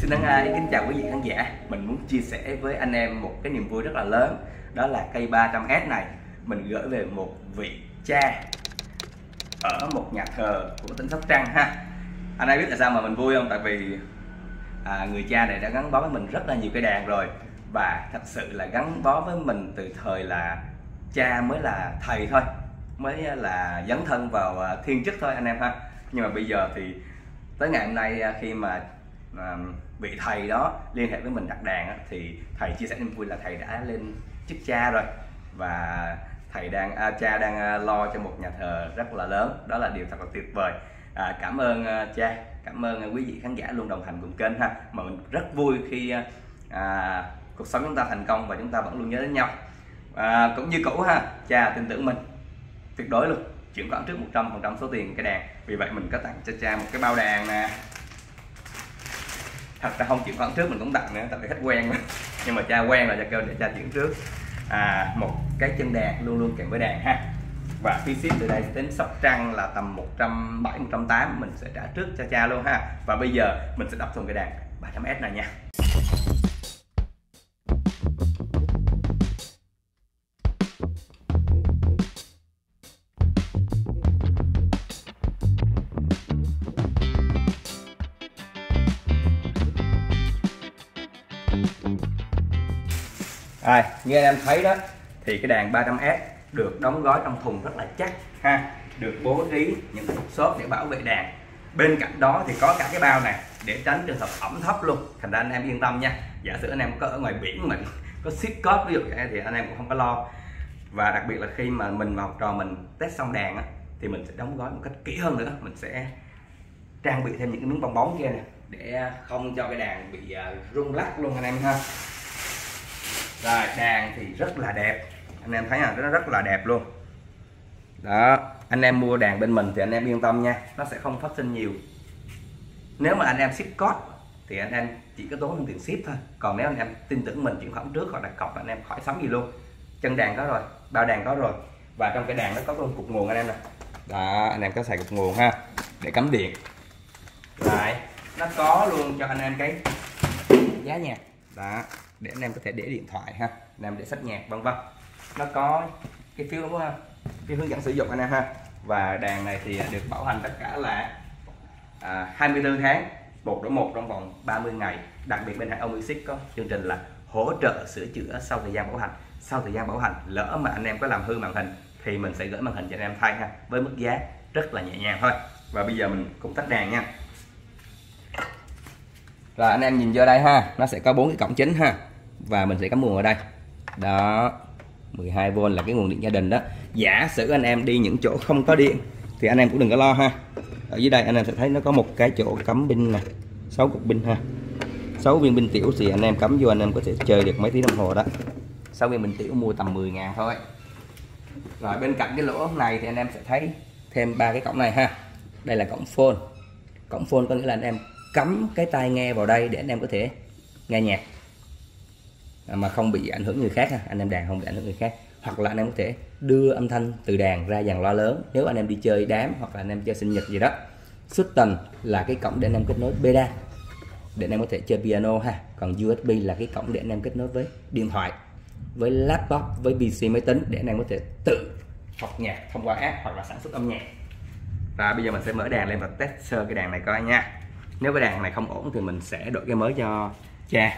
Kính chào quý vị khán giả. Mình muốn chia sẻ với anh em một cái niềm vui rất là lớn. Đó là cây 300S này mình gửi về một vị cha ở một nhà thờ của tỉnh Sóc Trăng ha. Anh ai biết là sao mà mình vui không? Tại vì người cha này đã gắn bó với mình rất là nhiều cây đàn rồi. Và thật sự là gắn bó với mình từ thời là cha mới là thầy thôi, mới là dấn thân vào thiên chức thôi anh em ha. Nhưng mà bây giờ thì tới ngày hôm nay khi mà vị thầy đó liên hệ với mình đặt đàn thì thầy chia sẻ niềm vui là thầy đã lên chức cha rồi, và thầy cha đang lo cho một nhà thờ rất là lớn. Đó là điều thật là tuyệt vời. Cảm ơn cha, cảm ơn quý vị khán giả luôn đồng hành cùng kênh ha. Mà mình rất vui khi cuộc sống chúng ta thành công và chúng ta vẫn luôn nhớ đến nhau. Cũng như cũ ha, cha tin tưởng mình tuyệt đối luôn, chuyển khoản trước 100% số tiền cái đàn. Vì vậy mình có tặng cho cha một cái bao đàn nè. Thật ra không chuyển khoản trước mình cũng tặng nữa, tại vì khách quen mà. Nhưng mà cha quen là cha kêu để cha chuyển trước. Một cái chân đàn luôn luôn kèm với đàn ha. Và phí ship từ đây đến Sóc Trăng là tầm 170-180 mình sẽ trả trước cho cha luôn ha. Và bây giờ mình sẽ đập thùng cái đàn 300S này nha. Như anh em thấy đó thì cái đàn 300S được đóng gói trong thùng rất là chắc ha, được bố trí những cục xốp để bảo vệ đàn. Bên cạnh đó thì có cả cái bao này để tránh trường hợp ẩm thấp luôn, thành ra anh em yên tâm nha. Giả sử anh em có ở ngoài biển mình có ship code ví dụ vậy thì anh em cũng không có lo. Và đặc biệt là khi mà mình và học trò mình test xong đàn thì mình sẽ đóng gói một cách kỹ hơn nữa. Mình sẽ trang bị thêm những cái miếng bong bóng kia này để không cho cái đàn bị rung lắc luôn anh em ha. Rồi, đàn thì rất là đẹp, anh em thấy nó rất là đẹp luôn đó. Anh em mua đàn bên mình thì anh em yên tâm nha, nó sẽ không phát sinh nhiều. Nếu mà anh em ship code thì anh em chỉ có tốn tiền ship thôi. Còn nếu anh em tin tưởng mình chuyển khoản trước hoặc đặt cọc, anh em khỏi sắm gì luôn. Chân đàn có rồi, bao đàn có rồi, và trong cái đàn nó có luôn cục nguồn anh em nè. Đó, anh em có xài cục nguồn ha để cắm điện. Rồi, nó có luôn cho anh em cái giá nhạc đó, để anh em có thể để điện thoại ha, anh em để sách nhạc vân vân. Nó có cái phiếu hướng dẫn sử dụng anh em ha. Và đàn này thì được bảo hành tất cả là 24 tháng 1/1 trong vòng 30 ngày. Đặc biệt bên hãng Music có chương trình là hỗ trợ sửa chữa sau thời gian bảo hành. Sau thời gian bảo hành lỡ mà anh em có làm hư màn hình thì mình sẽ gửi màn hình cho anh em thay ha, với mức giá rất là nhẹ nhàng thôi. Và bây giờ mình cùng tắt đàn nha. Rồi anh em nhìn vô đây ha, nó sẽ có 4 cái cổng chính ha, và mình sẽ cắm nguồn ở đây đó. 12V là cái nguồn điện gia đình đó. Giả sử anh em đi những chỗ không có điện thì anh em cũng đừng có lo ha. Ở dưới đây anh em sẽ thấy nó có một cái chỗ cắm pin này, 6 cục pin ha, 6 viên pin tiểu thì anh em cắm vô anh em có thể chơi được mấy tiếng đồng hồ đó. 6 viên pin tiểu mua tầm 10.000 thôi. Rồi bên cạnh cái lỗ này thì anh em sẽ thấy thêm 3 cái cổng này ha. Đây là cổng phone. Cổng phone có nghĩa là anh em cắm cái tai nghe vào đây để anh em có thể nghe nhạc mà không bị ảnh hưởng người khác ha. Anh em đàn không bị ảnh hưởng người khác. Hoặc là anh em có thể đưa âm thanh từ đàn ra dàn loa lớn nếu anh em đi chơi đám hoặc là anh em chơi sinh nhật gì đó. Xuất tần là cái cổng để anh em kết nối pedal để anh em có thể chơi piano ha. Còn USB là cái cổng để anh em kết nối với điện thoại, với laptop, với PC máy tính để anh em có thể tự học nhạc thông qua app hoặc là sản xuất âm nhạc. Và bây giờ mình sẽ mở đàn lên và test sơ cái đàn này coi nha. Nếu cái đàn này không ổn thì mình sẽ đổi cái mới cho cha.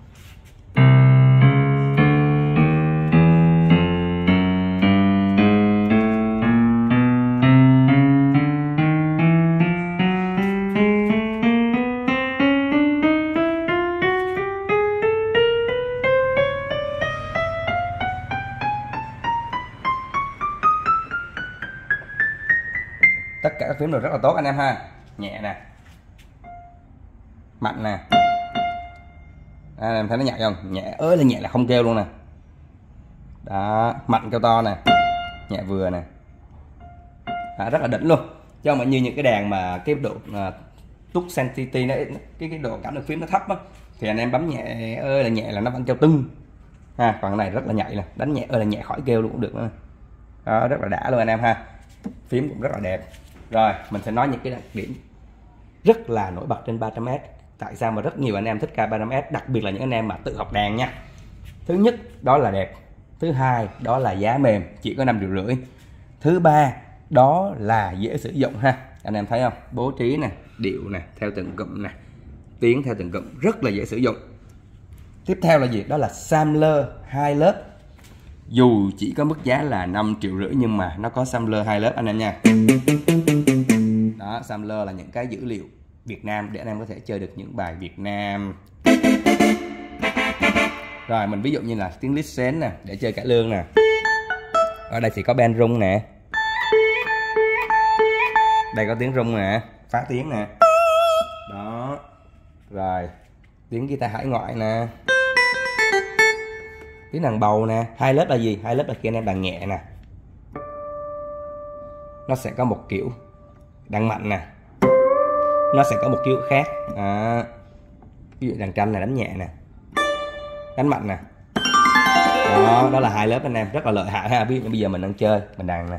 Tất cả các phím đều rất là tốt anh em ha. Nhẹ nè, mạnh nè, anh em thấy nó nhẹ không? Nhẹ ơi là nhẹ, là không kêu luôn nè. Đó, mạnh kêu to nè, nhẹ vừa nè. Rất là đỉnh luôn. Chứ mà như những cái đàn mà cái độ túc sensitivity nó cái độ cảm được phím nó thấp á, thì anh em bấm nhẹ ơi là nhẹ là nó vẫn kêu tưng ha. Còn cái này rất là nhạy nè, đánh nhẹ ơi là nhẹ khỏi kêu luôn cũng được nữa. Đó, rất là đã luôn anh em ha. Phím cũng rất là đẹp. Rồi mình sẽ nói những cái đặc điểm rất là nổi bật trên 300S tại sao mà rất nhiều anh em thích K35S, đặc biệt là những anh em mà tự học đàn nha. Thứ nhất đó là đẹp, thứ hai đó là giá mềm, chỉ có 5,5 triệu. Thứ ba đó là dễ sử dụng ha. Anh em thấy không, bố trí nè, điệu nè, theo từng cụm nè, tiếng theo từng cụm, rất là dễ sử dụng. Tiếp theo là gì? Đó là sampler 2 lớp. Dù chỉ có mức giá là 5,5 triệu nhưng mà nó có sampler 2 lớp anh em nha. Đó, sampler là những cái dữ liệu Việt Nam để anh em có thể chơi được những bài Việt Nam. Rồi mình ví dụ như là tiếng listen nè, để chơi cải lương nè. Ở đây thì có bend rung nè. Đây có tiếng rung nè, phá tiếng nè. Đó. Rồi, tiếng guitar hải ngoại nè. Tiếng đàn bầu nè. 2 lớp là gì? 2 lớp là khi anh em đàn nhẹ nè, nó sẽ có một kiểu đàn mạnh nè, nó sẽ có một kiểu khác. Ví dụ đàn tranh này đánh nhẹ nè, đánh mạnh nè. Đó là 2 lớp anh em, rất là lợi hại ha. Ví dụ như bây giờ mình đang chơi, mình đàn nè.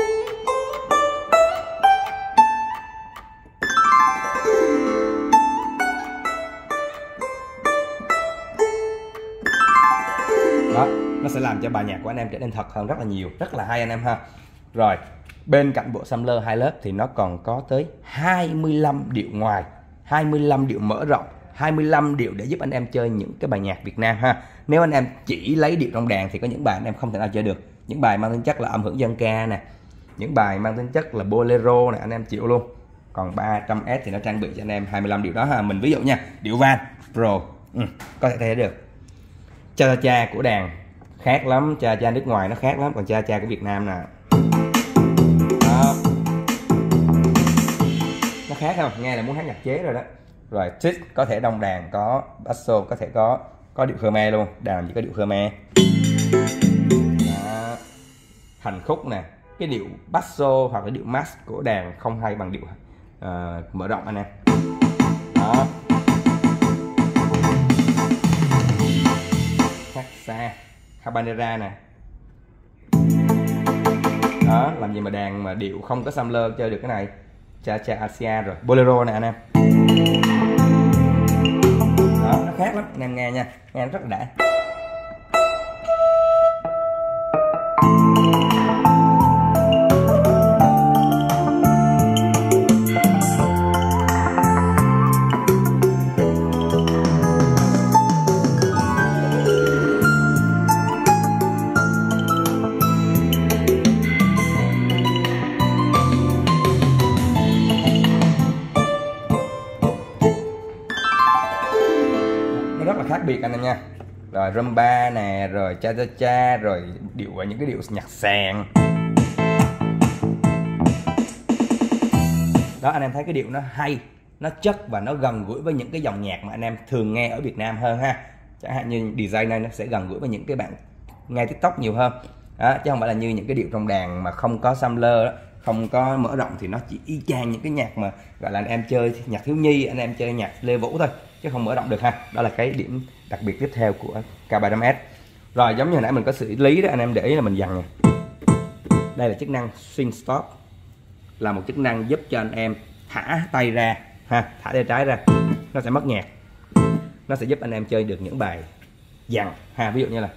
Đó, nó sẽ làm cho bài nhạc của anh em trở nên thật hơn rất là nhiều, rất là hay anh em ha. Rồi, bên cạnh bộ sampler 2 lớp thì nó còn có tới 25 điệu ngoài, 25 điệu mở rộng, 25 điệu để giúp anh em chơi những cái bài nhạc Việt Nam ha. Nếu anh em chỉ lấy điệu trong đàn thì có những bài anh em không thể nào chơi được. Những bài mang tính chất là âm hưởng dân ca nè, những bài mang tính chất là bolero này anh em chịu luôn. Còn 300S thì nó trang bị cho anh em 25 điệu đó ha. Mình ví dụ nha, điệu van Pro có thể thấy được. Cha cha của đàn khác lắm, cha cha nước ngoài nó khác lắm, còn cha cha của Việt Nam nè. Đó. Nó khác không? Nghe là muốn hát nhạc chế rồi đó. Rồi trích có thể đồng đàn, có basso, có thể có điệu Khmer luôn, đàn chỉ có điệu Khmer. Đó. Hành khúc nè, cái điệu basso hoặc là điệu mass của đàn không hay bằng điệu mở rộng anh em. Đó. Hát xa, habanera nè. Đó, làm gì mà đàn mà điệu không có sampler chơi được cái này. Cha cha Asia rồi, bolero nè anh em. Đó, nó khác lắm, anh em nghe nha, nghe nó rất là đã. Rất là khác biệt anh em nha. Rồi rumba nè, rồi cha cha cha, rồi những cái điệu nhạc sàn. Đó, anh em thấy cái điệu nó hay, nó chất và nó gần gũi với những cái dòng nhạc mà anh em thường nghe ở Việt Nam hơn ha. Chẳng hạn như design này nó sẽ gần gũi với những cái bạn nghe TikTok nhiều hơn. Đó, chứ không phải là như những cái điệu trong đàn mà không có sampler đó, không có mở rộng thì nó chỉ y chang những cái nhạc mà gọi là anh em chơi nhạc thiếu nhi, anh em chơi nhạc Lê Vũ thôi, chứ không mở rộng được ha. Đó là cái điểm đặc biệt tiếp theo của K35S. Rồi, giống như hồi nãy mình có xử lý đó, anh em để ý là mình dằn nè. Đây là chức năng swing stop, là một chức năng giúp cho anh em thả tay ra ha, thả tay trái ra, nó sẽ mất nhạc, nó sẽ giúp anh em chơi được những bài dằn ha. Ví dụ như là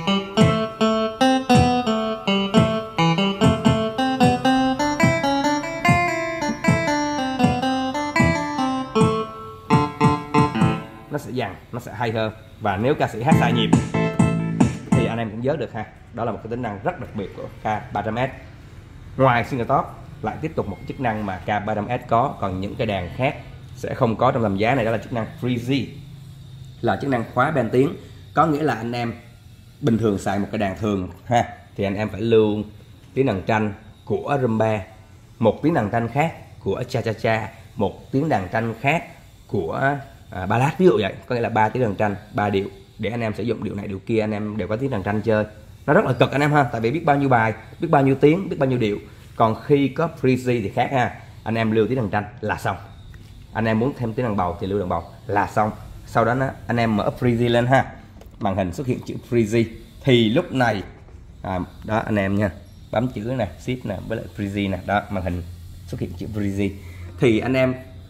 nó sẽ dằn, nó sẽ hay hơn. Và nếu ca sĩ hát sai nhịp thì anh em cũng vớt được ha. Đó là một cái tính năng rất đặc biệt của K35S. Ngoài swing stop lại tiếp tục một chức năng mà K35S có, còn những cái đàn khác sẽ không có trong tầm giá này, đó là chức năng freeze, là chức năng khóa band tiếng. Có nghĩa là anh em bình thường xài một cái đàn thường ha, thì anh em phải lưu tiếng đàn tranh của rumba, một tiếng đàn tranh khác của cha cha cha, một tiếng đàn tranh khác của ballad, ví dụ vậy. Có nghĩa là 3 tiếng đàn tranh, 3 điệu, để anh em sử dụng điệu này điệu kia, anh em đều có tiếng đàn tranh chơi. Nó rất là cực anh em ha, tại vì biết bao nhiêu bài, biết bao nhiêu tiếng, biết bao nhiêu điệu. Còn khi có freeze thì khác ha, anh em lưu tiếng đàn tranh là xong. Anh em muốn thêm tiếng đàn bầu thì lưu đàn bầu là xong. Sau đó anh em mở freeze lên ha, màn hình xuất hiện chữ freeze thì lúc này đó anh em nha, bấm chữ này shift nè với lại freeze nè, đó màn hình xuất hiện chữ freeze thì anh em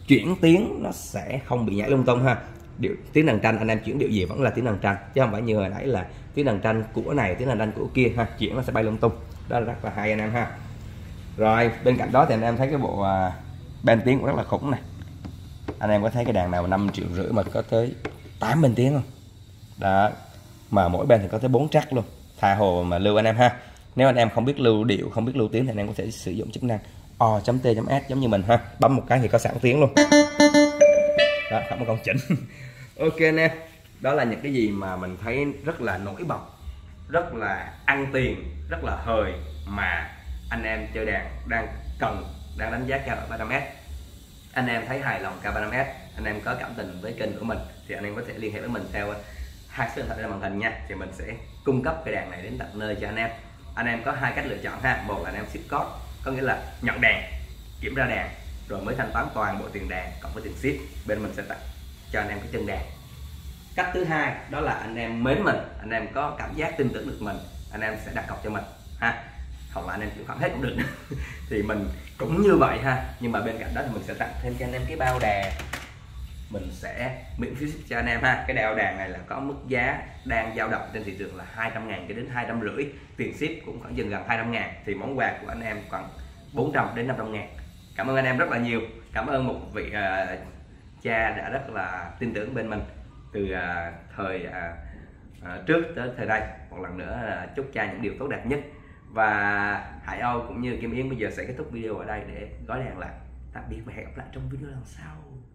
chuyển tiếng nó sẽ không bị nhảy lung tung ha. Tiếng đàn tranh anh em chuyển điệu gì vẫn là tiếng đàn tranh, chứ không phải như hồi nãy là tiếng đàn tranh của này, tiếng đàn tranh của kia ha, chuyển nó sẽ bay lung tung. Đó là rất là hay anh em ha. Rồi bên cạnh đó thì anh em thấy cái bộ bên tiếng cũng rất là khủng này. Anh em có thấy cái đàn nào 5,5 triệu mà có tới 8 bên tiếng không? Đó, mà mỗi bên thì có tới 4 trắc luôn, tha hồ mà lưu anh em ha. Nếu anh em không biết lưu điệu, không biết lưu tiếng thì anh em có thể sử dụng chức năng o.t.s giống như mình ha, bấm một cái thì có sẵn tiếng luôn. Đó, không có con chỉnh. Ok anh em, đó là những cái gì mà mình thấy rất là nổi bật, rất là ăn tiền, rất là hời mà anh em chơi đàn đang đánh giá cao ở K300S. Anh em thấy hài lòng K300S, anh em có cảm tình với kênh của mình thì anh em có thể liên hệ với mình theo hai số điện thoại trên màn hình nha, thì mình sẽ cung cấp cái đàn này đến tận nơi cho anh em. Anh em có hai cách lựa chọn ha. Một là anh em ship code, có nghĩa là nhận đàn, kiểm tra đàn rồi mới thanh toán toàn bộ tiền đàn cộng với tiền ship, bên mình sẽ tặng cho anh em cái chân đàn. Cách thứ hai đó là anh em mến mình, anh em có cảm giác tin tưởng được mình, anh em sẽ đặt cọc cho mình ha, hoặc là anh em chuyển khoản hết cũng được. Thì mình cũng như vậy ha, nhưng mà bên cạnh đó thì mình sẽ tặng thêm cho anh em cái bao đàn, mình sẽ miễn phí ship cho anh em ha. Cái bao đàn này là có mức giá đang dao động trên thị trường là 200.000 cho đến 250, tiền ship cũng khoảng dừng gần 200.000, thì món quà của anh em khoảng 400 đến 500.000. Cảm ơn anh em rất là nhiều, cảm ơn một vị cha đã rất là tin tưởng bên mình từ thời trước tới thời đây. Một lần nữa là chúc cha những điều tốt đẹp nhất, và Hải Âu cũng như Kim Yến bây giờ sẽ kết thúc video ở đây để gói đàn lại. Tạm biệt và hẹn gặp lại trong video lần sau.